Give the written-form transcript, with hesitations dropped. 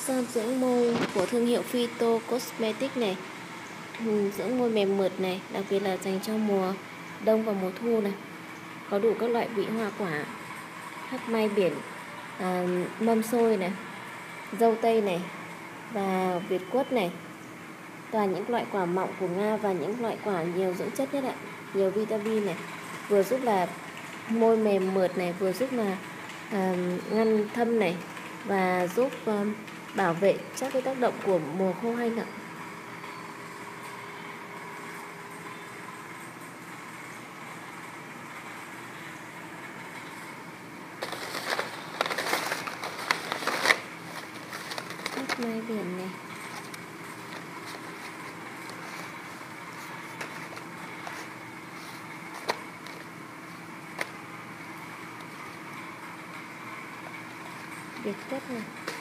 son dưỡng môi của thương hiệu Phyto Cosmetics này. Dưỡng môi mềm mượt này, đặc biệt là dành cho mùa đông và mùa thu này. Có đủ các loại vị hoa quả, hắc mai biển, mâm xôi này, dâu tây này và việt quất này. Toàn những loại quả mọng của Nga và những loại quả nhiều dưỡng chất nhất ạ, nhiều vitamin này, vừa giúp là môi mềm mượt này, vừa giúp là ngăn thâm này và giúp bảo vệ trước cái tác động của mùa khô hanh ạ. Hắc mai biển này, việt quất này.